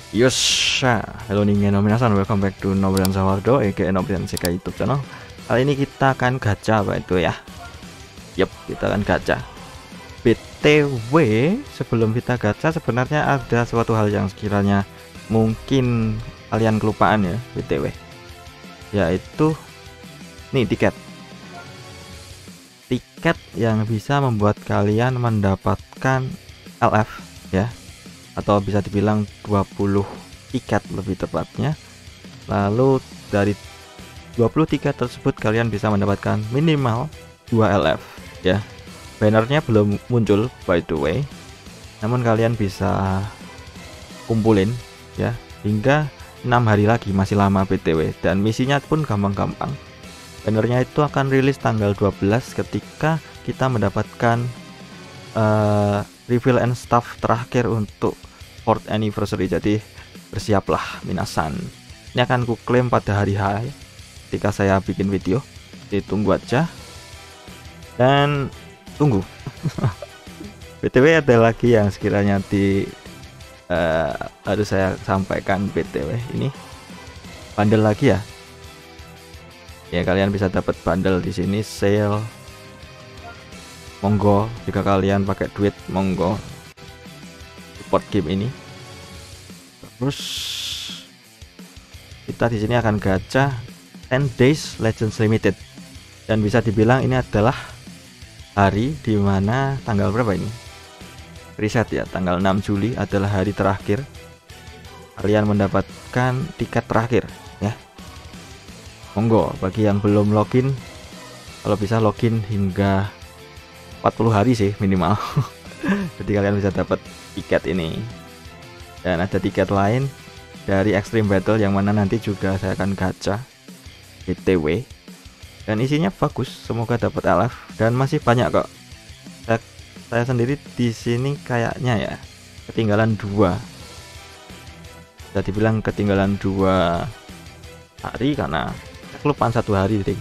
Yosha, hello ningen no minasan, welcome back to Nobrian Sawardo aka Nobrian Sekai YouTube channel. Kali ini kita akan gacha apa itu ya? Yup, kita akan gacha. BTW, sebelum kita gacha sebenarnya ada suatu hal yang sekiranya mungkin kalian kelupaan ya, BTW. Yaitu nih tiket yang bisa membuat kalian mendapatkan LF ya, atau bisa dibilang 20 tiket lebih tepatnya. Lalu dari 20 tiket tersebut kalian bisa mendapatkan minimal 2 LF ya. Bannernya belum muncul by the way, namun kalian bisa kumpulin ya hingga 6 hari lagi, masih lama BTW, dan misinya pun gampang-gampang. Bannernya itu akan rilis tanggal 12 ketika kita mendapatkan reveal and stuff terakhir untuk 4th anniversary. Jadi bersiaplah minasan, ini akan ku klaim pada hari H ketika saya bikin video. Ditunggu aja dan tunggu. BTW ada lagi yang sekiranya harus saya sampaikan. BTW ini bundle lagi ya. Ya, kalian bisa dapat bundle di sini sale. Monggo, jika kalian pakai duit monggo support game ini. Terus kita di sini akan gacha 10 days Legends Limited, dan bisa dibilang ini adalah hari dimana tanggal berapa ini? Reset ya, tanggal 6 Juli adalah hari terakhir kalian mendapatkan tiket terakhir ya. Monggo, bagi yang belum login, kalau bisa login hingga 40 hari sih minimal. Jadi kalian bisa dapat tiket ini. Dan ada tiket lain dari Extreme Battle yang mana nanti juga saya akan gacha BTW. Dan isinya bagus, semoga dapat LF dan masih banyak kok. Saya sendiri di sini kayaknya ya ketinggalan 2. Bisa dibilang ketinggalan 2 hari karena kelupaan 1 hari ding.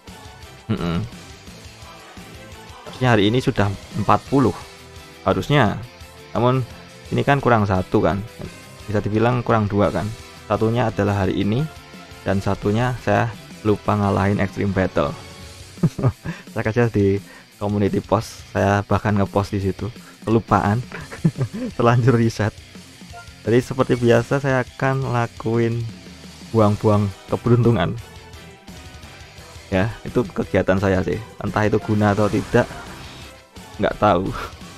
Harusnya hari ini sudah 40 harusnya, namun ini kan kurang 1 kan, bisa dibilang kurang 2 kan. Satunya adalah hari ini dan satunya saya lupa ngalahin Extreme Battle. Saya kasih di community post, saya bahkan ngepost di situ, kelupaan. Terlanjur reset. Jadi seperti biasa saya akan lakuin buang-buang keberuntungan ya, itu kegiatan saya sih, entah itu guna atau tidak nggak tahu.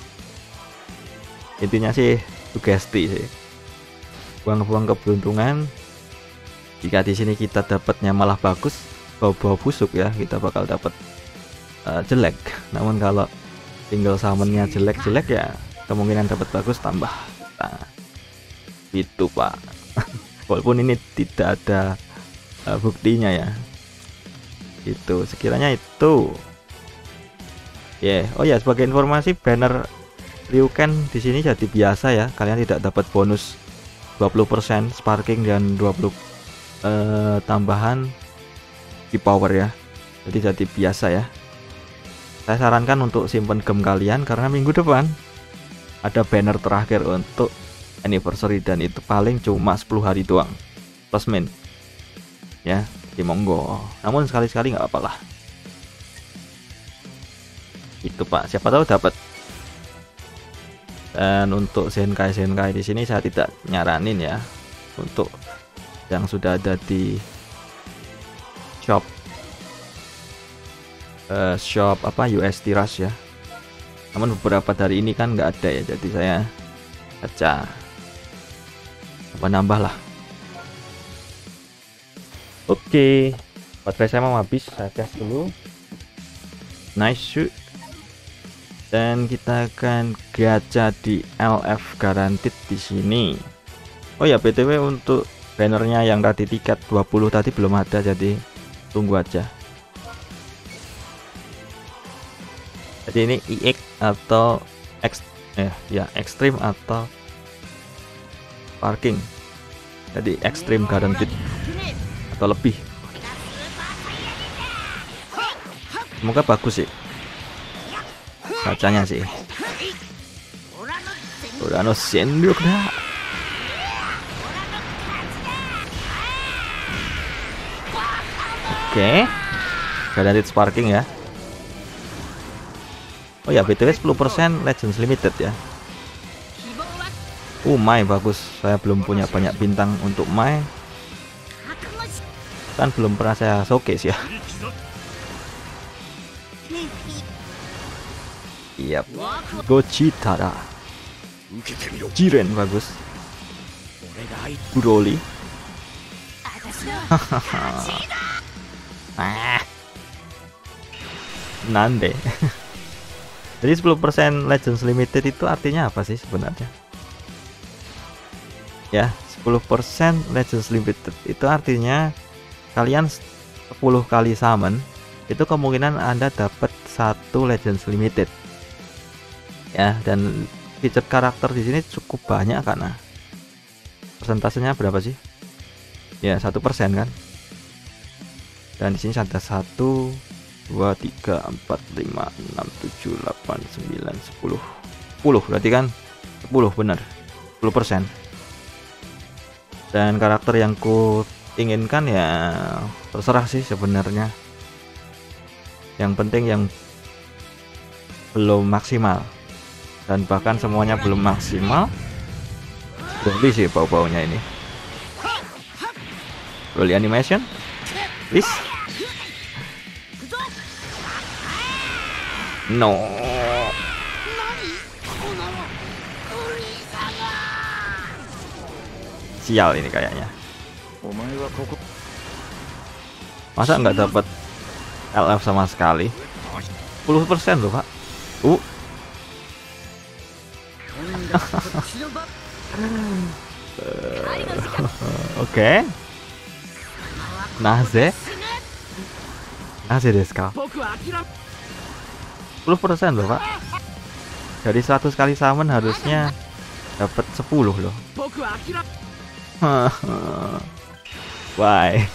Intinya sih sugesti sih, buang-buang keberuntungan. Jika di sini kita dapatnya malah bagus, bau-bau busuk ya, kita bakal dapat jelek. Namun kalau single summonnya jelek-jelek ya kemungkinan dapat bagus tambah. Nah, itu pak. Walaupun ini tidak ada buktinya ya. Itu sekiranya itu ya. Oh ya, sebagai informasi, banner Ryuken di sini jadi biasa ya, kalian tidak dapat bonus 20% sparking dan 20 tambahan di power ya. Jadi biasa ya. Saya sarankan untuk simpen gem kalian karena minggu depan ada banner terakhir untuk anniversary dan itu paling cuma 10 hari doang plus min ya. Di monggo, namun sekali-sekali nggak apa-apa lah. Itu pak, siapa tahu dapat. Dan untuk Zenkai di sini saya tidak nyaranin ya untuk yang sudah ada di shop apa UST Rush ya. Namun beberapa dari ini kan nggak ada ya, jadi saya baca apa nambah lah. Oke, baterai saya mau habis, saya gas dulu. Nice shoot. Dan kita akan gacha di LF guaranteed di sini. Oh ya, BTW untuk bannernya yang tadi tiket 20 tadi belum ada, jadi tunggu aja. Jadi ini EX atau Extreme atau parking. Jadi Extreme guaranteed atau lebih. Semoga bagus sih bacanya sih. Urano Senryuk dah. Oke, guaranteed sparking ya. Oh ya, BTW 10% Legends Limited ya. Mai bagus. Saya belum punya banyak bintang untuk Mai. Kan belum pernah saya showcase ya. Iya, Gogeta. Jiren bagus. Broly. Nande. Jadi 10% Legends Limited itu artinya apa sih sebenarnya? Ya, 10% Legends Limited itu artinya kalian 10 kali summon itu kemungkinan Anda dapat 1 Legends Limited. Ya, dan feature karakter di sini cukup banyak karena persentasenya berapa sih? Ya, 1% kan. Dan di sini ada 1 2 3 4 5 6 7 8 9 10. 10 berarti kan 10 benar. 10%. Dan karakter yang ku inginkan ya terserah sih sebenarnya. Yang penting yang belum maksimal. Dan bahkan semuanya belum maksimal. Broly sih bau-baunya ini. Broly animation. Please. No. Sial ini kayaknya. Masa nggak dapat LF sama sekali? 10% loh pak. Oke. Naze desu ka? 10% loh pak. Dari 100 kali summon harusnya dapat 10 loh. Why?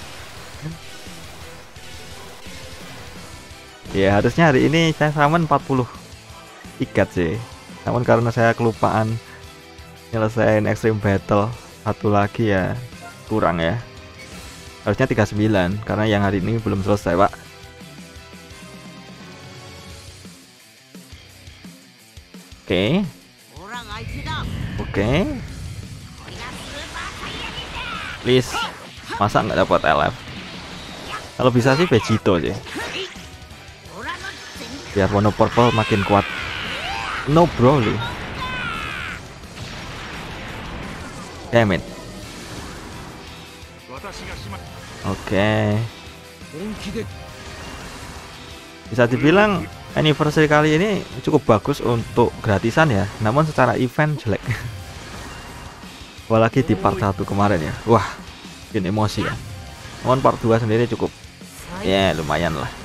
Ya harusnya hari ini saya summon 40 tiket sih. Namun karena saya kelupaan nyelesain Extreme Battle satu lagi ya kurang ya. Harusnya 39 karena yang hari ini belum selesai pak. Oke. Please, masa nggak dapat LF? Kalau bisa sih Vegito sih. Biar Mono Purple makin kuat. No Broly. Damn it. Oke. Bisa dibilang anniversary kali ini cukup bagus untuk gratisan ya. Namun secara event jelek. Apalagi di part 1 kemarin ya. Wah, bikin emosi ya. Namun part 2 sendiri cukup ya lumayan lah.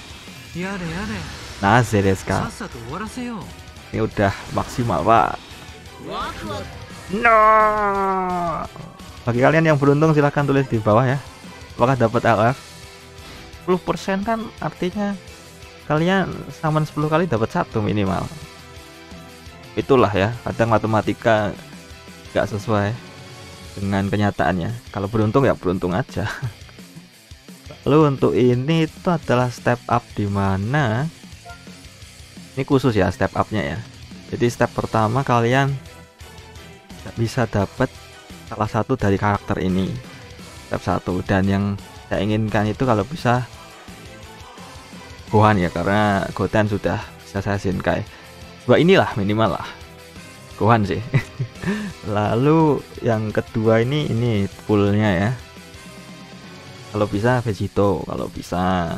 Naze desu ka? Ini udah maksimal pak. No. Bagi kalian yang beruntung silahkan tulis di bawah ya. Apakah dapat LF? 10% kan artinya kalian summon 10 kali dapat 1 minimal. Itulah ya, kadang matematika gak sesuai dengan kenyataannya. Kalau beruntung ya beruntung aja. Lalu untuk ini itu adalah step up di mana ini khusus ya step upnya ya. Jadi step pertama kalian bisa dapat salah satu dari karakter ini. Step 1 dan yang saya inginkan itu kalau bisa Gohan ya karena Goten sudah bisa saya Shinkai. Dua inilah minimal lah. Gohan sih. Lalu yang kedua ini poolnya ya. Kalau bisa Vegito, kalau bisa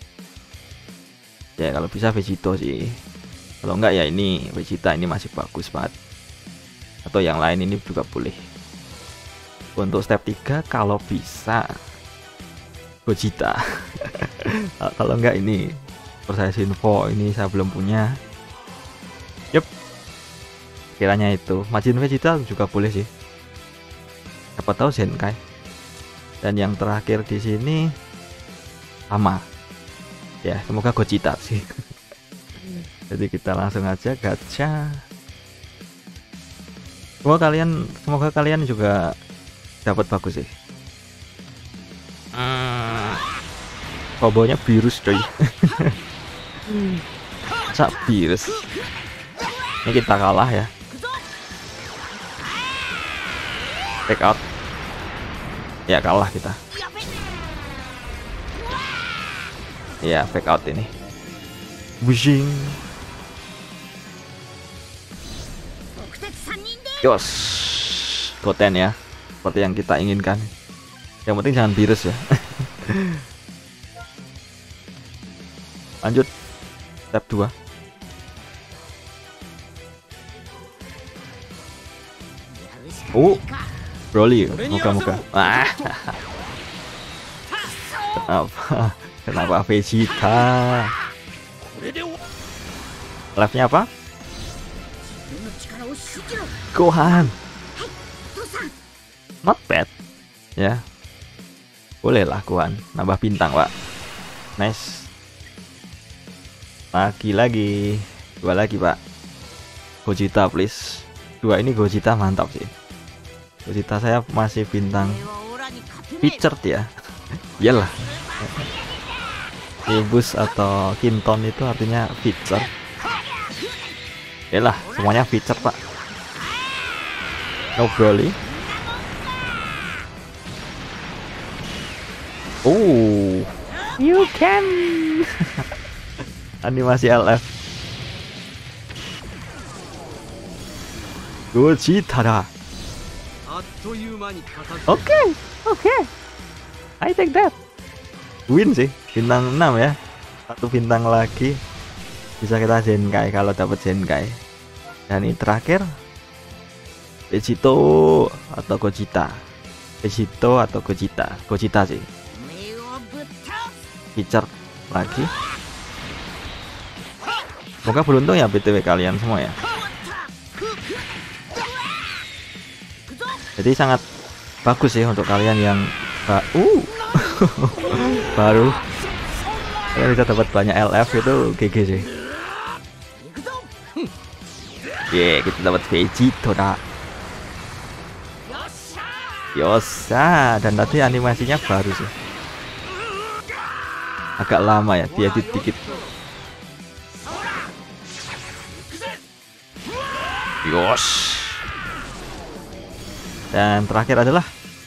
ya kalau bisa Vegito sih. Kalau enggak ya ini Vegeta ini masih bagus banget. Atau yang lain ini juga boleh. Untuk step 3 kalau bisa Gogeta. Kalau enggak ini Persais Info ini saya belum punya. Yup. Kiranya itu Majin Vegeta juga boleh sih. Siapa tahu Zenkai. Dan yang terakhir di sini sama. Ya, semoga Gogeta sih. Jadi kita langsung aja gacha. Semoga kalian juga dapat bagus sih. Kombonya virus coy. Masa virus. Ini kita kalah ya. Back out. Ya kalah kita. Ya back out ini. Bushing. Yos. Goten ya. Seperti yang kita inginkan. Yang penting jangan virus ya. Lanjut. Step 2. Broly, muka-muka. Kenapa Vegeta? Live-nya apa? Gohan. Not bad. Ya. Boleh lah Gohan. Nambah bintang, Pak. Nice. Lagi. 2 lagi, Pak. Gogeta, please. 2 ini Gogeta mantap sih. Gogeta saya masih bintang featured ya. Iyalah. Ibus atau Kinton itu artinya feature. Iyalah, semuanya feature, Pak. No Broly. You can. Animasi LF. Gogeta dah. Oke. I take that. Win sih, bintang 6 ya. 1 bintang lagi. Bisa kita Zenkai kalau dapat Zenkai. Dan ini terakhir Vegito atau Gogeta. Vegito atau Gogeta. Gogeta sih. Feature lagi. Semoga beruntung ya BTW kalian semua ya. Jadi sangat bagus sih untuk kalian yang baru. Kalian bisa dapat banyak LF itu GG sih. Kita dapat Vegito dah. Yosa, dan tadi animasinya baru sih. Agak lama ya, dia dikit. Yos. Dan terakhir adalah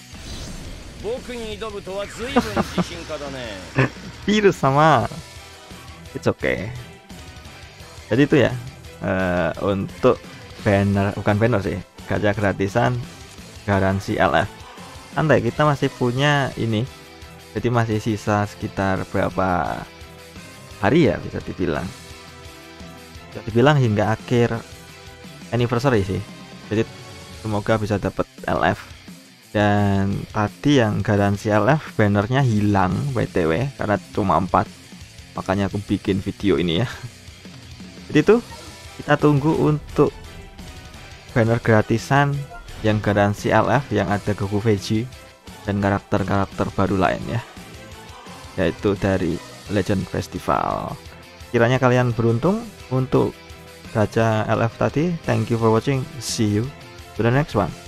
virus sama. It's okay. Jadi itu ya, untuk banner, bukan banner sih, gacha gratisan garansi LF. Santai, kita masih punya ini. Jadi masih sisa sekitar berapa hari ya, bisa dibilang. Hingga akhir anniversary sih. Jadi semoga bisa dapat LF. Dan tadi yang garansi LF bannernya hilang BTW karena cuma 4. Makanya aku bikin video ini ya. Jadi itu kita tunggu untuk banner gratisan yang garansi LF yang ada Goku Veggie dan karakter-karakter baru lain ya. Yaitu dari Legend Festival. Kiranya kalian beruntung untuk gacha LF tadi. Thank you for watching. See you to the next one.